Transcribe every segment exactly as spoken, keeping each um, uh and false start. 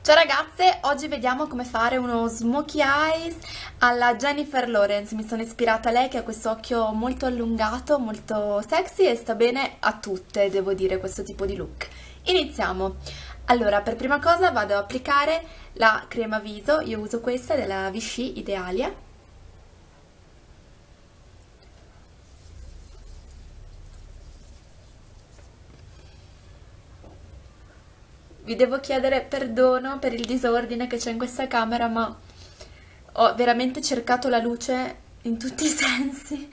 Ciao ragazze, oggi vediamo come fare uno smokey eyes alla Jennifer Lawrence. Mi sono ispirata a lei che ha questo occhio molto allungato, molto sexy e sta bene a tutte, devo dire, questo tipo di look. Iniziamo! Allora, per prima cosa vado ad applicare la crema viso, io uso questa della Vichy Idealia. Vi devo chiedere perdono per il disordine che c'è in questa camera, ma ho veramente cercato la luce in tutti i sensi.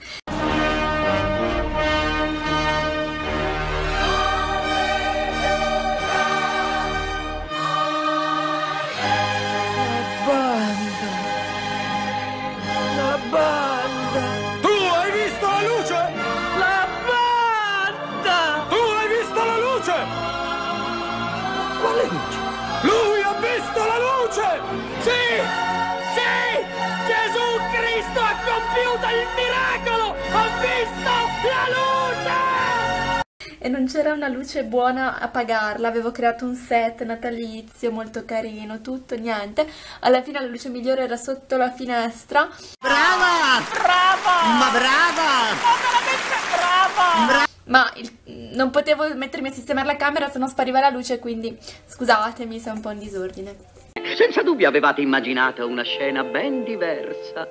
La banda! Tu hai visto la luce? La banda! Tu hai visto la luce? Quale luce? Lui ha visto la luce! Sì! Sì! Gesù Cristo ha compiuto il miracolo! Ha visto la luce! E non c'era una luce buona a pagarla, avevo creato un set natalizio molto carino, tutto, niente. Alla fine la luce migliore era sotto la finestra. Brava! Brava! Ma brava! Ma veramente brava! Bra Ma il, non potevo mettermi a sistemare la camera se no spariva la luce, quindi scusatemi se è un po' in disordine. Senza dubbio avevate immaginato una scena ben diversa.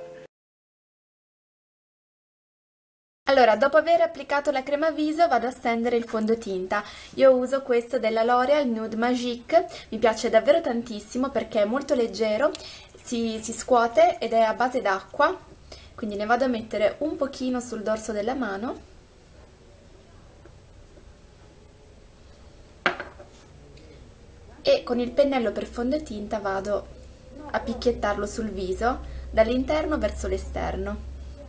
Allora, dopo aver applicato la crema viso vado a stendere il fondotinta. Io uso questo della L'Oreal Nude Magique, mi piace davvero tantissimo perché è molto leggero, si, si scuote ed è a base d'acqua, quindi ne vado a mettere un pochino sul dorso della mano. E con il pennello per fondotinta vado a picchiettarlo sul viso dall'interno verso l'esterno.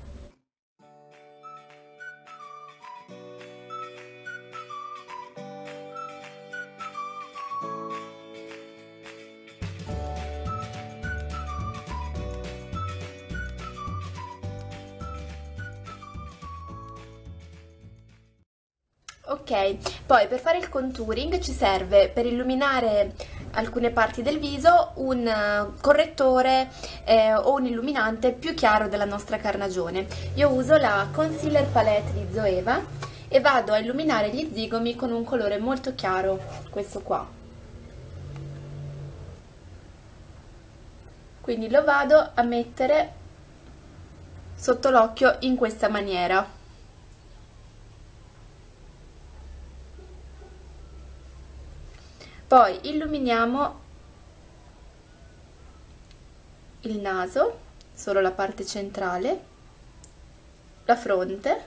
Ok, poi per fare il contouring ci serve, per illuminare alcune parti del viso, un uh, correttore eh, o un illuminante più chiaro della nostra carnagione. Io uso la Concealer Palette di Zoeva e vado a illuminare gli zigomi con un colore molto chiaro, questo qua. Quindi lo vado a mettere sotto l'occhio in questa maniera. Poi illuminiamo il naso, solo la parte centrale, la fronte,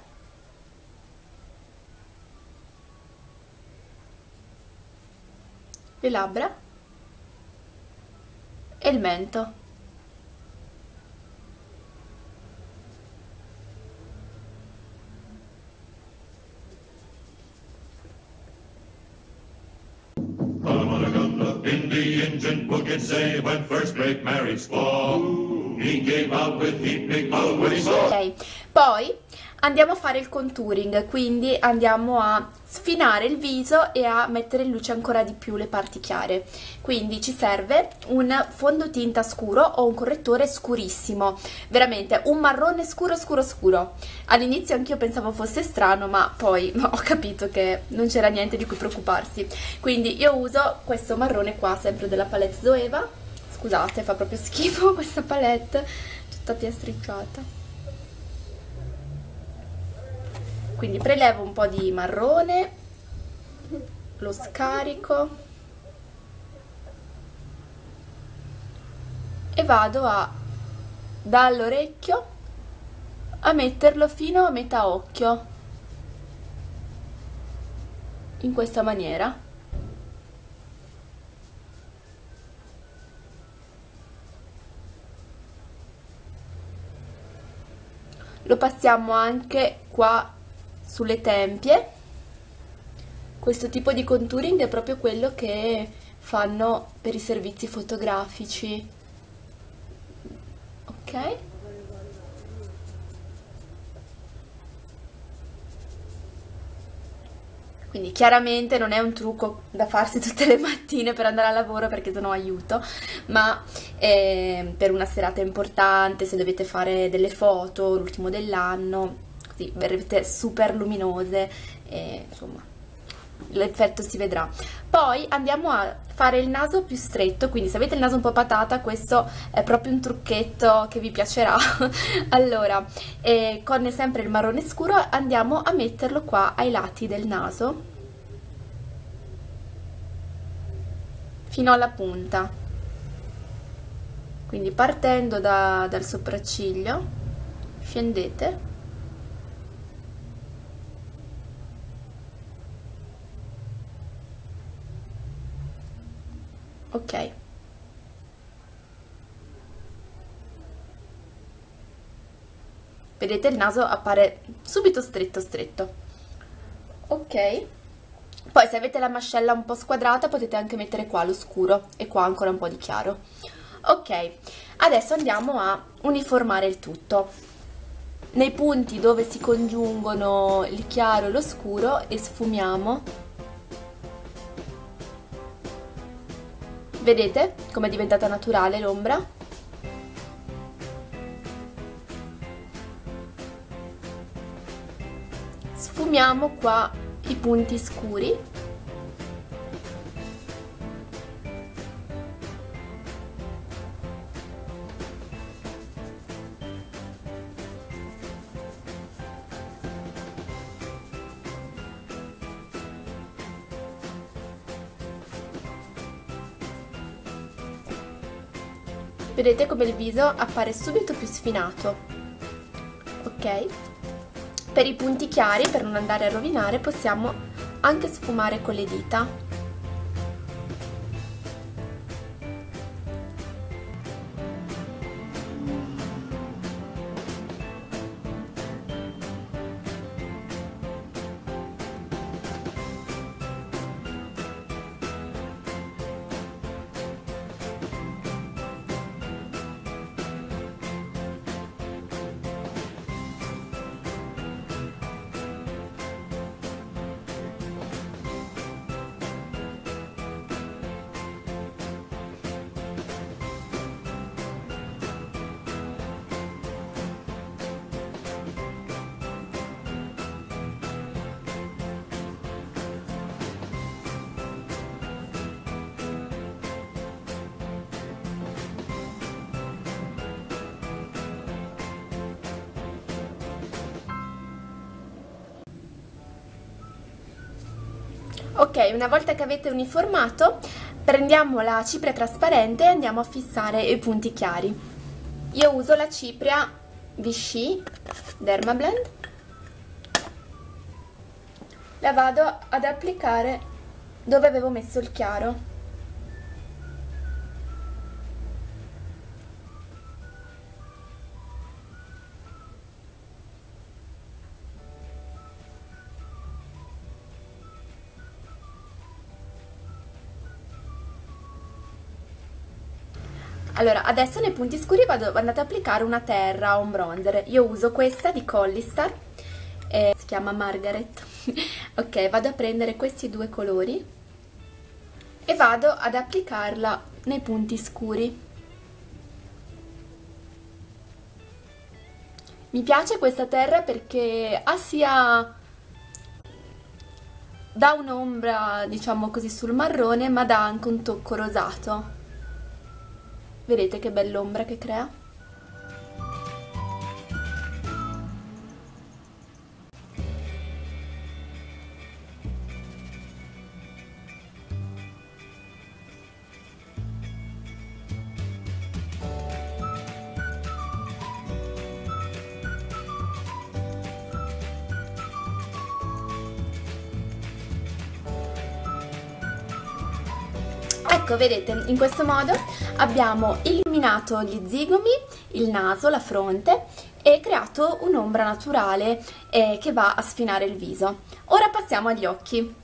le labbra e il mento. In the engine book it say when first great married squaw he came out with heap big mouth when he saw. Ok, poi andiamo a fare il contouring, quindi andiamo a sfinare il viso e a mettere in luce ancora di più le parti chiare. Quindi ci serve un fondotinta scuro o un correttore scurissimo, veramente un marrone scuro scuro scuro. All'inizio anch'io pensavo fosse strano, ma poi ho capito che non c'era niente di cui preoccuparsi. Quindi io uso questo marrone qua, sempre della palette Zoeva. Scusate, fa proprio schifo questa palette, tutta piastricciata. Quindi prelevo un po' di marrone, lo scarico e vado a dall'orecchio a metterlo fino a metà occhio, in questa maniera. Lo passiamo anche qua sulle tempie. Questo tipo di contouring è proprio quello che fanno per i servizi fotografici. Ok? Quindi chiaramente non è un trucco da farsi tutte le mattine per andare al lavoro, perché sennò aiuto, ma eh, per una serata importante, se dovete fare delle foto, l'ultimo dell'anno, così verrete super luminose e insomma l'effetto si vedrà. Poi andiamo a fare il naso più stretto, quindi se avete il naso un po' patata, questo è proprio un trucchetto che vi piacerà. Allora, eh, con sempre il marrone scuro andiamo a metterlo qua ai lati del naso, fino alla punta, quindi partendo da, dal sopracciglio, scendete. Ok, vedete il naso appare subito stretto stretto. Ok, poi se avete la mascella un po' squadrata potete anche mettere qua lo scuro e qua ancora un po' di chiaro. Ok, adesso andiamo a uniformare il tutto nei punti dove si congiungono il chiaro e lo scuro, e sfumiamo. Vedete come è diventata naturale l'ombra? Sfumiamo qua i punti scuri. Vedete come il viso appare subito più sfinato. Ok? Per i punti chiari, per non andare a rovinare, possiamo anche sfumare con le dita. Ok, una volta che avete uniformato, prendiamo la cipria trasparente e andiamo a fissare i punti chiari. Io uso la cipria Vichy Dermablend. La vado ad applicare dove avevo messo il chiaro. Allora, adesso nei punti scuri vado, andate ad applicare una terra o un bronzer. Io uso questa di Collistar, eh, si chiama Margaret. Ok, vado a prendere questi due colori e vado ad applicarla nei punti scuri. Mi piace questa terra perché ha sia... dà un'ombra, diciamo così, sul marrone, ma dà anche un tocco rosato. Vedete che bell'ombra che crea? Ecco, vedete, in questo modo abbiamo illuminato gli zigomi, il naso, la fronte e creato un'ombra naturale eh, che va a sfinare il viso. Ora passiamo agli occhi.